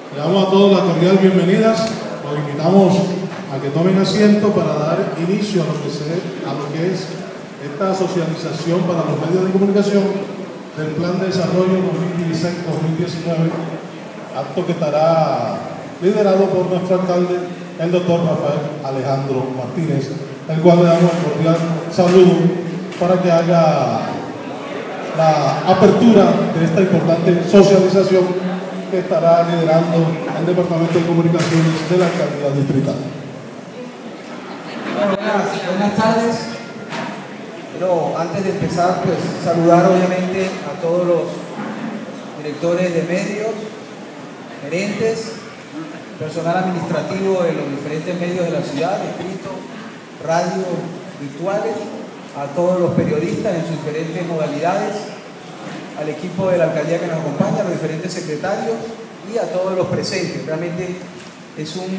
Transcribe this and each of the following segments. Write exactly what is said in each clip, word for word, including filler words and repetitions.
Le damos a todos la cordial bienvenidas. Los invitamos a que tomen asiento para dar inicio a lo que, se, a lo que es esta socialización para los medios de comunicación del Plan de Desarrollo dos mil dieciséis dos mil diecinueve, acto que estará liderado por nuestro alcalde, el doctor Rafael Alejandro Martínez, el cual le damos un cordial saludo para que haga la apertura de esta importante socialización que estará liderando el Departamento de Comunicaciones de la Alcaldía Distrital. Bueno, buenas, buenas tardes. Pero antes de empezar, pues saludar obviamente a todos los directores de medios, gerentes, personal administrativo de los diferentes medios de la ciudad, escrito, radio, virtuales, a todos los periodistas en sus diferentes modalidades, al equipo de la alcaldía que nos acompaña, a los diferentes secretarios y a todos los presentes. Realmente es un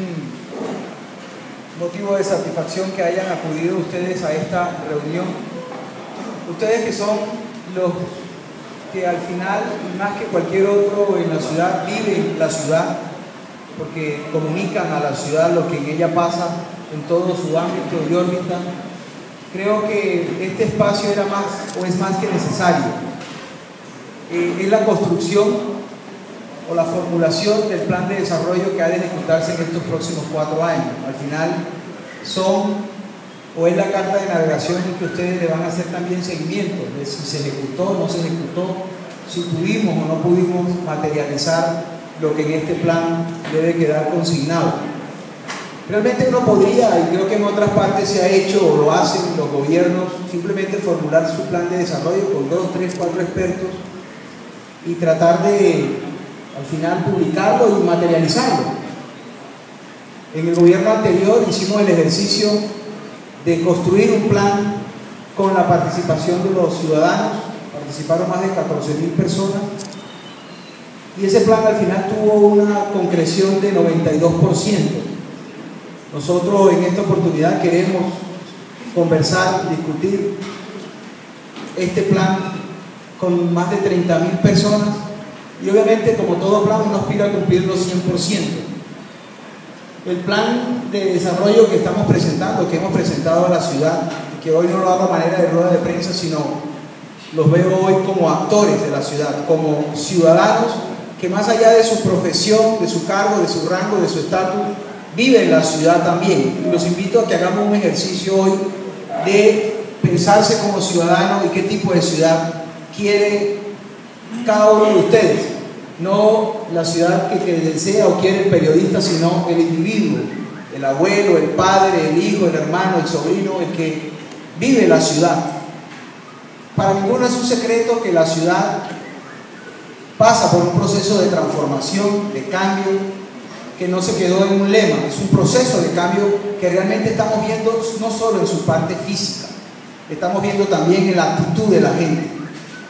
motivo de satisfacción que hayan acudido ustedes a esta reunión. Ustedes que son los que al final, más que cualquier otro en la ciudad, viven la ciudad, porque comunican a la ciudad lo que en ella pasa en todo su ámbito y órbita. Creo que este espacio era más o es más que necesario. Eh, es la construcción o la formulación del plan de desarrollo que ha de ejecutarse en estos próximos cuatro años. Al final son o es la carta de navegación en que ustedes le van a hacer también seguimiento de si se ejecutó, no se ejecutó, si pudimos o no pudimos materializar lo que en este plan debe quedar consignado. Realmente uno podría, y creo que en otras partes se ha hecho o lo hacen los gobiernos, simplemente formular su plan de desarrollo con dos, tres, cuatro expertos y tratar de al final publicarlo y materializarlo. En el gobierno anterior hicimos el ejercicio de construir un plan con la participación de los ciudadanos. Participaron más de catorce mil personas y ese plan al final tuvo una concreción de noventa y dos por ciento. Nosotros en esta oportunidad queremos conversar, discutir este plan con más de treinta mil personas y obviamente, como todo plan, uno aspira a cumplirlo cien por ciento. El plan de desarrollo que estamos presentando, que hemos presentado a la ciudad, que hoy no lo hago a manera de rueda de prensa, sino los veo hoy como actores de la ciudad, como ciudadanos que más allá de su profesión, de su cargo, de su rango, de su estatus, viven la ciudad también. Y los invito a que hagamos un ejercicio hoy de pensarse como ciudadano y qué tipo de ciudad quiere cada uno de ustedes. No la ciudad que, que desea o quiere el periodista, sino el individuo, el abuelo, el padre, el hijo, el hermano, el sobrino, el que vive la ciudad. Para ninguno es un secreto que la ciudad pasa por un proceso de transformación, de cambio, que no se quedó en un lema, es un proceso de cambio que realmente estamos viendo no solo en su parte física, estamos viendo también en la actitud de la gente.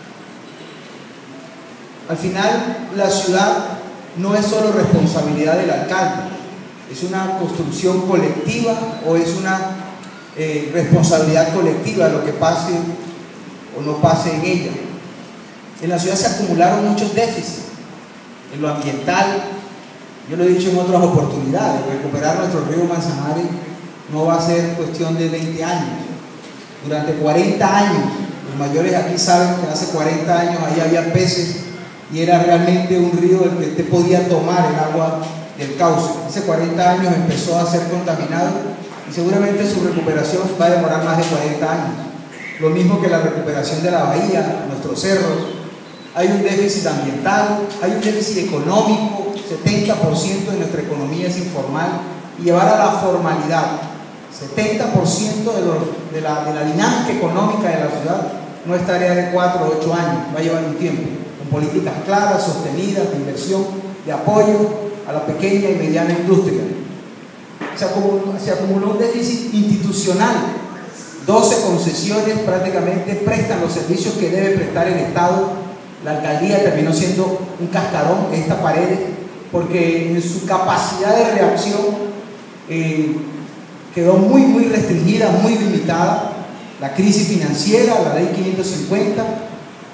Al final, la ciudad no es solo responsabilidad del alcalde, es una construcción colectiva o es una eh, responsabilidad colectiva lo que pase o no pase en ella. En la ciudad se acumularon muchos déficits, en lo ambiental. Yo lo he dicho en otras oportunidades, recuperar nuestro río Manzanares no va a ser cuestión de veinte años. Durante cuarenta años, los mayores aquí saben que hace cuarenta años ahí había peces y era realmente un río del que usted podía tomar el agua del cauce. Hace cuarenta años empezó a ser contaminado y seguramente su recuperación va a demorar más de cuarenta años. Lo mismo que la recuperación de la bahía, nuestros cerros. Hay un déficit ambiental, hay un déficit económico, setenta por ciento de nuestra economía es informal, y llevar a la formalidad setenta por ciento de, lo, de, la, de la dinámica económica de la ciudad no es tarea de cuatro o ocho años, va a llevar un tiempo, con políticas claras, sostenidas, de inversión, de apoyo a la pequeña y mediana industria. Se acumuló, se acumuló un déficit institucional, doce concesiones prácticamente prestan los servicios que debe prestar el Estado. La alcaldía terminó siendo un cascarón, esta pared, porque en su capacidad de reacción eh, quedó muy, muy restringida, muy limitada. La crisis financiera, la ley quinientos cincuenta,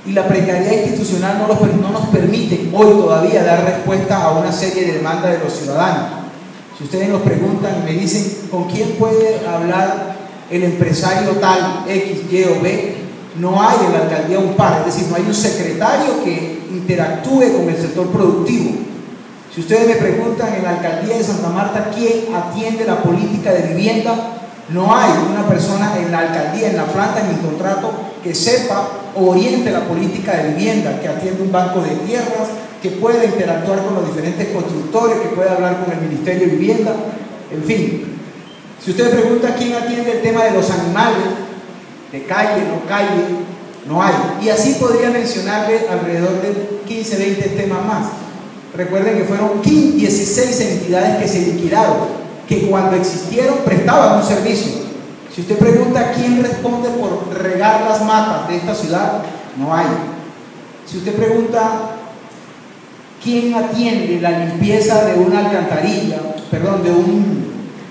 y la precariedad institucional no, los, no nos permite hoy todavía dar respuesta a una serie de demandas de los ciudadanos. Si ustedes nos preguntan y me dicen con quién puede hablar el empresario tal, X, Y o B, no hay en la alcaldía un par, es decir, no hay un secretario que interactúe con el sector productivo. Si ustedes me preguntan en la alcaldía de Santa Marta quién atiende la política de vivienda, no hay una persona en la alcaldía, en la planta, en el contrato que sepa o oriente la política de vivienda, que atiende un banco de tierras, que pueda interactuar con los diferentes constructores, que pueda hablar con el Ministerio de Vivienda, en fin. Si usted pregunta quién atiende el tema de los animales, de calle, no calle, no hay. Y así podría mencionarle alrededor de quince, veinte temas más. Recuerden que fueron dieciséis entidades que se liquidaron, que cuando existieron prestaban un servicio. Si usted pregunta quién responde por regar las matas de esta ciudad, no hay. Si usted pregunta quién atiende la limpieza de una alcantarilla, perdón, de un,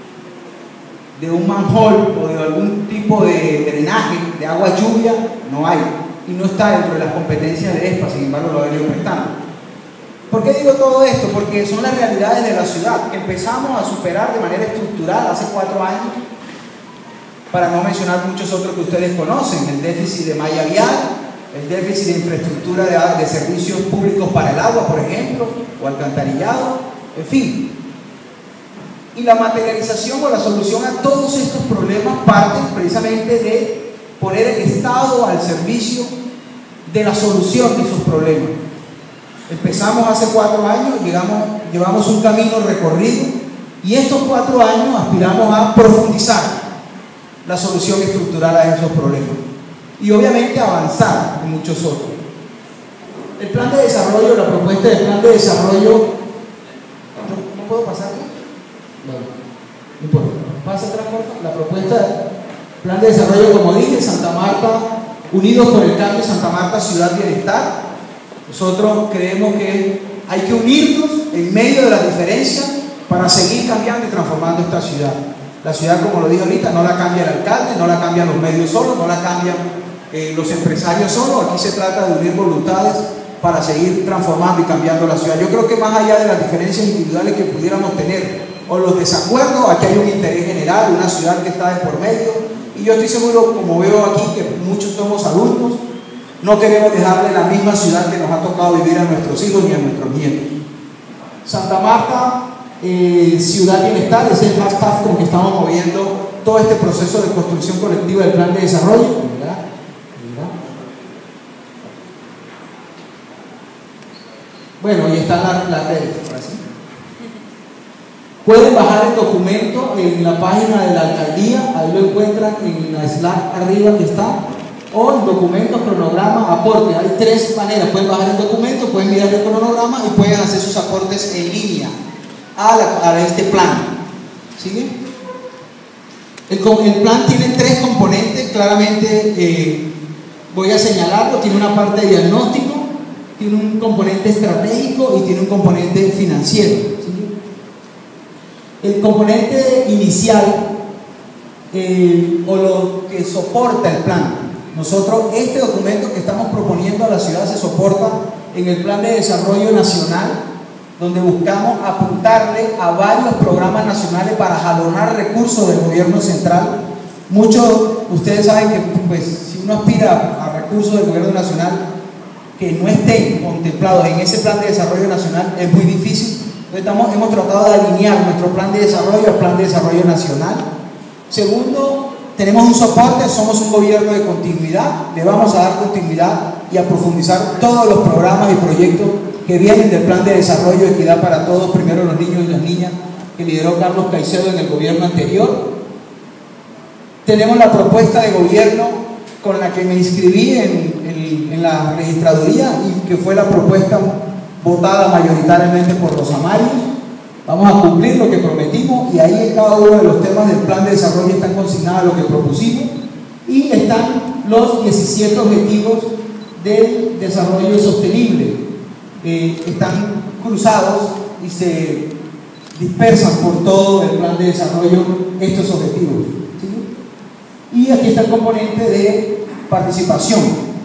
de un manhole o de algún tipo de drenaje de agua lluvia, no hay. Y no está dentro de las competencias de ESPA, sin embargo lo ha venido prestando. ¿Por qué digo todo esto? Porque son las realidades de la ciudad que empezamos a superar de manera estructural hace cuatro años, para no mencionar muchos otros que ustedes conocen: el déficit de malla vial, el déficit de infraestructura de, de servicios públicos para el agua, por ejemplo, o alcantarillado, en fin. Y la materialización o la solución a todos estos problemas parte precisamente de poner el Estado al servicio de la solución de esos problemas. Empezamos hace cuatro años, llegamos, llevamos un camino recorrido, y estos cuatro años aspiramos a profundizar la solución estructural a esos problemas y obviamente avanzar en muchos otros. El plan de desarrollo, la propuesta del plan de desarrollo, ¿no, no puedo pasar? Bueno, no importa, pasa atrás, por favor. La propuesta, plan de desarrollo, como dije, Santa Marta, Unidos por el Cambio, Santa Marta, Ciudad Bienestar. Nosotros creemos que hay que unirnos en medio de las diferencias para seguir cambiando y transformando esta ciudad. La ciudad, como lo dije ahorita, no la cambia el alcalde, no la cambian los medios solos, no la cambian eh, los empresarios solos. Aquí se trata de unir voluntades para seguir transformando y cambiando la ciudad. Yo creo que más allá de las diferencias individuales que pudiéramos tener o los desacuerdos, aquí hay un interés general, una ciudad que está de por medio, y yo estoy seguro, como veo aquí, que muchos somos adultos, no queremos dejarle la misma ciudad que nos ha tocado vivir a nuestros hijos ni a nuestros nietos. Santa Marta, eh, Ciudad Bienestar, es el hashtag con que estamos moviendo todo este proceso de construcción colectiva del plan de desarrollo. Mira, mira. Bueno, y están las, las redes. Pueden bajar el documento en la página de la alcaldía, ahí lo encuentran en la Slack arriba que está, o el documento, cronograma, aporte. Hay tres maneras: pueden bajar el documento, pueden mirar el cronograma y pueden hacer sus aportes en línea a, la, a este plan. ¿Sigue? El, el plan tiene tres componentes, claramente eh, voy a señalarlo. Tiene una parte de diagnóstico, tiene un componente estratégico y tiene un componente financiero. ¿Sigue? El componente inicial eh, o lo que soporta el plan. Nosotros, este documento que estamos proponiendo a la ciudad se soporta en el Plan de Desarrollo Nacional, donde buscamos apuntarle a varios programas nacionales para jalonar recursos del gobierno central. Muchos, ustedes saben que pues, si uno aspira a recursos del gobierno nacional que no estén contemplados en ese Plan de Desarrollo Nacional, es muy difícil. Entonces estamos, hemos tratado de alinear nuestro Plan de Desarrollo al Plan de Desarrollo Nacional. Segundo, tenemos un soporte, somos un gobierno de continuidad, le vamos a dar continuidad y a profundizar todos los programas y proyectos que vienen del Plan de Desarrollo de Equidad para Todos, primero los niños y las niñas, que lideró Carlos Caicedo en el gobierno anterior. Tenemos la propuesta de gobierno con la que me inscribí en, en, en la registraduría y que fue la propuesta votada mayoritariamente por los amarios. Vamos a cumplir lo que prometimos y ahí en cada uno de los temas del plan de desarrollo están consignados lo que propusimos y están los diecisiete objetivos del desarrollo sostenible. Eh, están cruzados y se dispersan por todo el plan de desarrollo estos objetivos. ¿Sí? Y aquí está el componente de participación.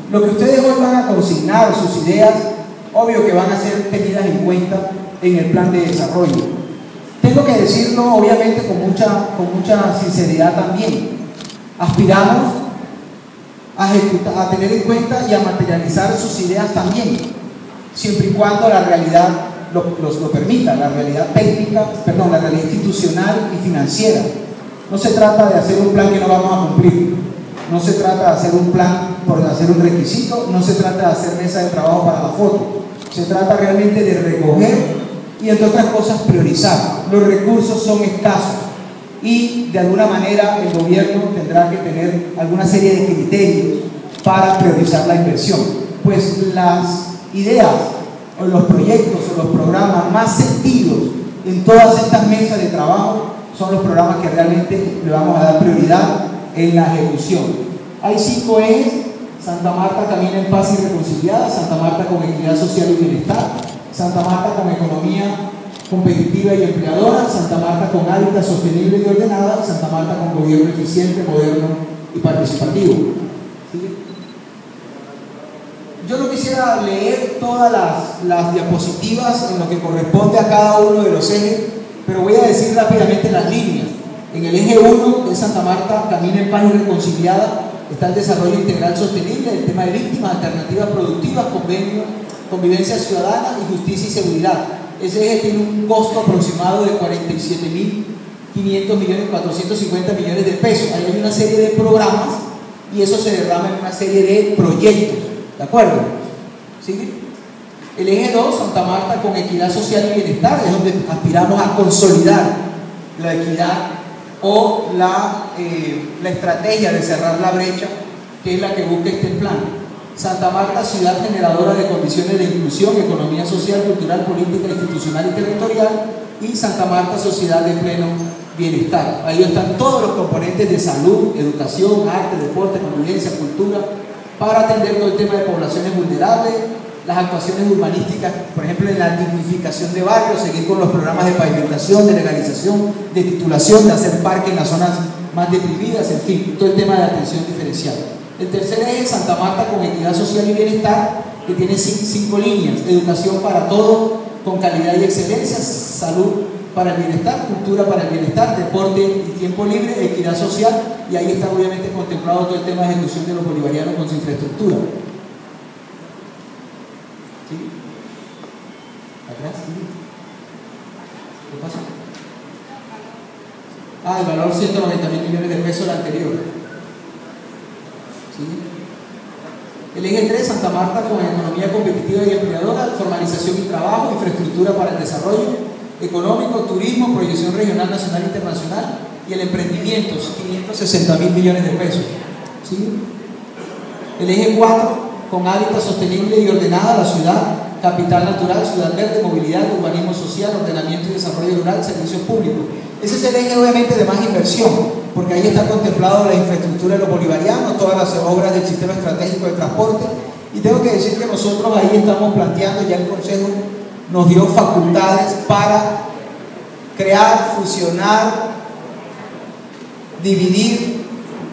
Lo que ustedes hoy van a consignar, sus ideas, obvio que van a ser tenidas en cuenta en el plan de desarrollo. Tengo que decirlo obviamente con mucha, con mucha sinceridad también. Aspiramos a, ejecutar, a tener en cuenta y a materializar sus ideas también, siempre y cuando la realidad lo, los, lo permita, la realidad técnica, perdón, la realidad institucional y financiera. No se trata de hacer un plan que no vamos a cumplir, no se trata de hacer un plan por hacer un requisito, no se trata de hacer mesa de trabajo para la foto, se trata realmente de recoger y, entre otras cosas, priorizar. Los recursos son escasos y de alguna manera el gobierno tendrá que tener alguna serie de criterios para priorizar la inversión, pues las ideas o los proyectos o los programas más sentidos en todas estas mesas de trabajo son los programas que realmente le vamos a dar prioridad en la ejecución. Hay cinco ejes: Santa Marta camina en paz y reconciliada, Santa Marta con equidad social y bienestar, Santa Marta con economía competitiva y empleadora, Santa Marta con hábitat sostenible y ordenada, Santa Marta con gobierno eficiente, moderno y participativo. ¿Sí? Yo no quisiera leer todas las, las diapositivas en lo que corresponde a cada uno de los ejes, pero voy a decir rápidamente las líneas. En el eje uno de Santa Marta camina en paz y reconciliada, está el desarrollo integral sostenible, el tema de víctimas, alternativas productivas, convenio, convivencia ciudadana y justicia y seguridad. Ese eje tiene un costo aproximado de cuarenta y siete mil quinientos millones, cuatrocientos cincuenta millones de pesos. Ahí hay una serie de programas y eso se derrama en una serie de proyectos, ¿de acuerdo? ¿Sí? El eje dos, Santa Marta con equidad social y bienestar, es donde aspiramos a consolidar la equidad o la, eh, la estrategia de cerrar la brecha, que es la que busca este plan. Santa Marta, ciudad generadora de condiciones de inclusión, economía social, cultural, política, institucional y territorial, y Santa Marta, sociedad de pleno bienestar. Ahí están todos los componentes de salud, educación, arte, deporte, convivencia, cultura, para atender todo el tema de poblaciones vulnerables, las actuaciones urbanísticas, por ejemplo, en la dignificación de barrios, seguir con los programas de pavimentación, de legalización, de titulación, de hacer parques en las zonas más deprimidas, en fin, todo el tema de atención diferencial. El tercer eje es Santa Marta con equidad social y bienestar, que tiene cinco líneas: educación para todos, con calidad y excelencia, salud para el bienestar, cultura para el bienestar, deporte y tiempo libre, equidad social, y ahí está obviamente contemplado todo el tema de ejecución de los bolivarianos con su infraestructura. ¿Sí? ¿Atrás? ¿Sí? ¿Qué pasa? Ah, el valor ciento noventa mil millones de pesos el anterior. ¿Sí? El eje tres, Santa Marta con economía competitiva y empleadora, formalización y trabajo, infraestructura para el desarrollo económico, turismo, proyección regional, nacional e internacional, y el emprendimiento, quinientos sesenta mil millones de pesos. ¿Sí? El eje cuatro, con hábitat sostenible y ordenada, la ciudad, capital natural, ciudad verde, movilidad, urbanismo social, ordenamiento y desarrollo rural, servicios públicos. Ese es el eje obviamente de más inversión, porque ahí está contemplado la infraestructura de los bolivarianos, todas las obras del sistema estratégico de transporte, y tengo que decir que nosotros ahí estamos planteando, ya el Consejo nos dio facultades para crear, fusionar, dividir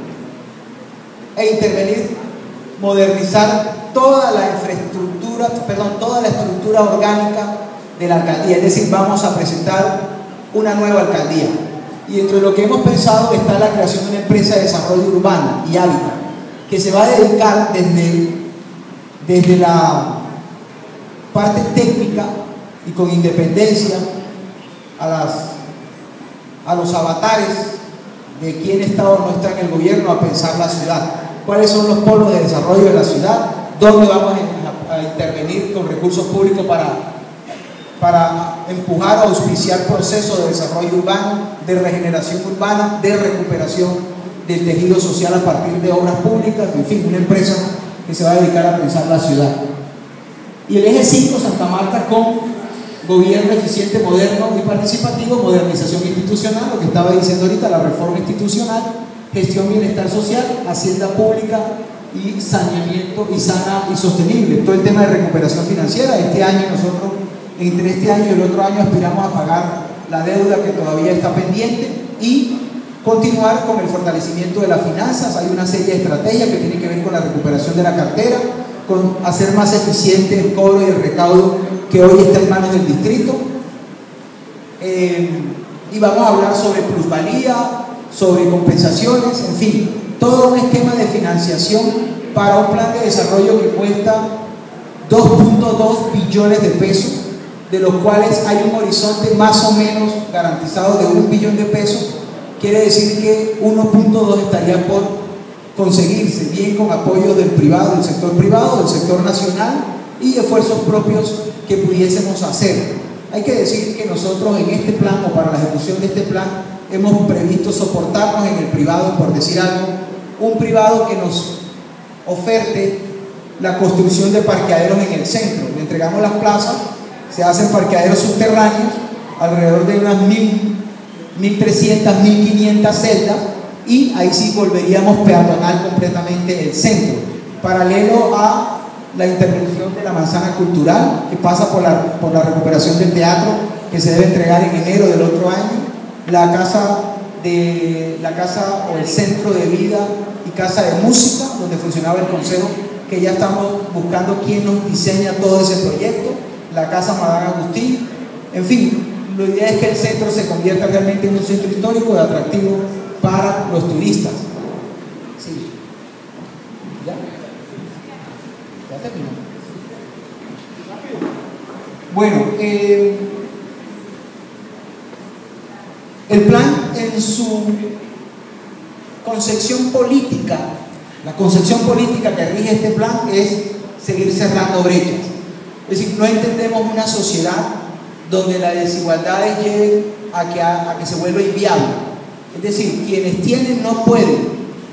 e intervenir, modernizar toda la infraestructura, perdón, toda la estructura orgánica de la alcaldía. Es decir, vamos a presentar una nueva alcaldía. Y dentro de lo que hemos pensado está la creación de una empresa de desarrollo urbano y hábitat, que se va a dedicar desde, desde la parte técnica y con independencia a, las, a los avatares de quién está o no está en el gobierno a pensar la ciudad. ¿Cuáles son los polos de desarrollo de la ciudad? ¿Dónde vamos a, a intervenir con recursos públicos para, para empujar o auspiciar procesos de desarrollo urbano, de regeneración urbana, de recuperación del tejido social a partir de obras públicas? En fin, una empresa que se va a dedicar a pensar la ciudad. Y el eje cinco, Santa Marta con gobierno eficiente, moderno y participativo, modernización institucional, lo que estaba diciendo ahorita, la reforma institucional, gestión bienestar social, hacienda pública y saneamiento y sana y sostenible. Todo el tema de recuperación financiera. Este año nosotros, entre este año y el otro año, aspiramos a pagar la deuda que todavía está pendiente y Continuar con el fortalecimiento de las finanzas. Hay una serie de estrategias que tienen que ver con la recuperación de la cartera, con hacer más eficiente el cobro y el recaudo que hoy está en manos del distrito. Eh, y vamos a hablar sobre plusvalía, sobre compensaciones, en fin, todo un esquema de financiación para un plan de desarrollo que cuesta dos punto dos billones de pesos, de los cuales hay un horizonte más o menos garantizado de un billón de pesos. Quiere decir que uno punto dos estaría por conseguirse, bien con apoyo del privado, del sector privado, del sector nacional y esfuerzos propios que pudiésemos hacer. Hay que decir que nosotros en este plan, o para la ejecución de este plan, hemos previsto soportarnos en el privado, por decir algo, un privado que nos oferte la construcción de parqueaderos en el centro. Le entregamos las plazas, se hacen parqueaderos subterráneos, alrededor de unas mil trescientas, mil quinientas celdas, y ahí sí volveríamos peatonal completamente el centro, paralelo a la intervención de la manzana cultural, que pasa por la, por la recuperación del teatro, que se debe entregar en enero del otro año, la casa, de, la casa o el centro de vida y casa de música, donde funcionaba el consejo, que ya estamos buscando quién nos diseña todo ese proyecto, la casa Madame Agustín, en fin, la idea es que el centro se convierta realmente en un centro histórico y atractivo para los turistas. Sí. ¿Ya? ¿Ya terminó? Bueno, eh, el plan en su concepción política, la concepción política que rige este plan es seguir cerrando brechas. Es decir, no entendemos una sociedad donde las desigualdades lleven a que, a, a que se vuelva inviable. Es decir, quienes tienen no pueden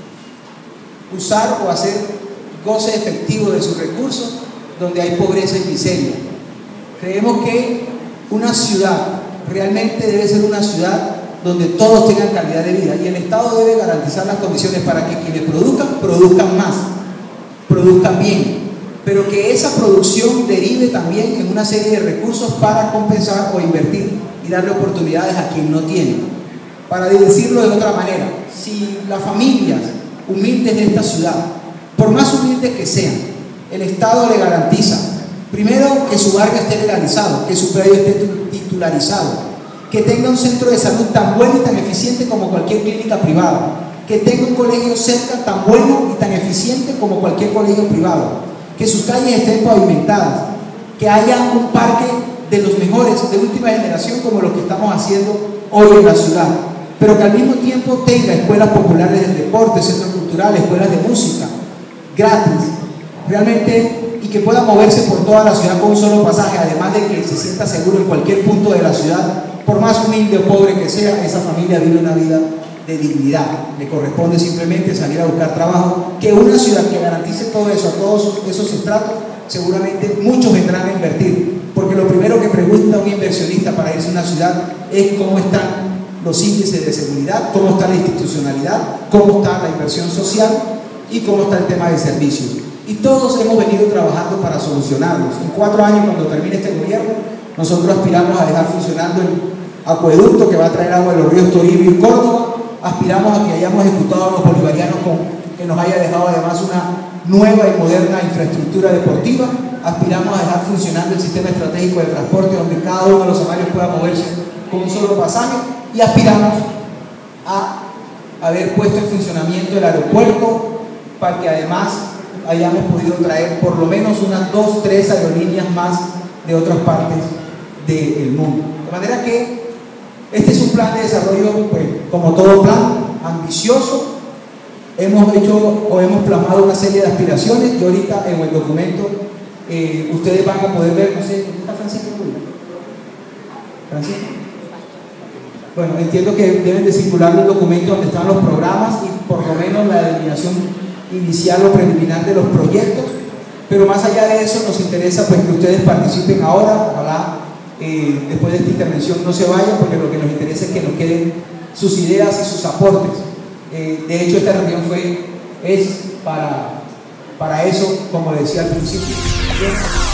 usar o hacer goce efectivo de sus recursos donde hay pobreza y miseria. Creemos que una ciudad realmente debe ser una ciudad donde todos tengan calidad de vida, y el Estado debe garantizar las condiciones para que quienes produzcan, produzcan más, produzcan bien, pero que esa producción derive también en una serie de recursos para compensar o invertir y darle oportunidades a quien no tiene. Para decirlo de otra manera, si las familias humildes de esta ciudad, por más humildes que sean, el Estado le garantiza, primero, que su barrio esté legalizado, que su predio esté titularizado, que tenga un centro de salud tan bueno y tan eficiente como cualquier clínica privada, que tenga un colegio cerca tan bueno y tan eficiente como cualquier colegio privado, que sus calles estén pavimentadas, que haya un parque de los mejores, de última generación, como lo que estamos haciendo hoy en la ciudad, pero que al mismo tiempo tenga escuelas populares del deporte, centros culturales, escuelas de música, gratis, realmente, y que pueda moverse por toda la ciudad con un solo pasaje, además de que se sienta seguro en cualquier punto de la ciudad. Por más humilde o pobre que sea, esa familia vive una vida de dignidad. Le corresponde simplemente salir a buscar trabajo. Que una ciudad que garantice todo eso a todos esos estratos, seguramente muchos vendrán a invertir, porque lo primero que pregunta un inversionista para irse a una ciudad es cómo están los índices de seguridad, cómo está la institucionalidad, cómo está la inversión social y cómo está el tema de servicios. Y todos hemos venido trabajando para solucionarlos. En cuatro años, cuando termine este gobierno, nosotros aspiramos a dejar funcionando el acueducto que va a traer agua de los ríos Toribio y Córdoba. Aspiramos a que hayamos ejecutado a los bolivarianos con, que nos haya dejado además una nueva y moderna infraestructura deportiva. Aspiramos a dejar funcionando el sistema estratégico de transporte, donde cada uno de los salarios pueda moverse con un solo pasaje, y aspiramos a haber puesto en funcionamiento el aeropuerto para que además hayamos podido traer por lo menos unas dos, tres aerolíneas más de otras partes del mundo. De manera que este es un plan de desarrollo, pues, como todo plan, ambicioso. Hemos hecho o hemos plasmado una serie de aspiraciones, y ahorita en el documento eh, ustedes van a poder ver, no sé, ¿dónde está Francisco? ¿Francisco? Bueno, entiendo que deben de circular los documentos donde están los programas y por lo menos la delineación inicial o preliminar de los proyectos, pero más allá de eso nos interesa, pues, que ustedes participen ahora. Ojalá eh, después de esta intervención no se vayan, porque lo que nos interesa es que nos queden sus ideas y sus aportes. Eh, de hecho, esta reunión fue, es para, para eso, como decía al principio.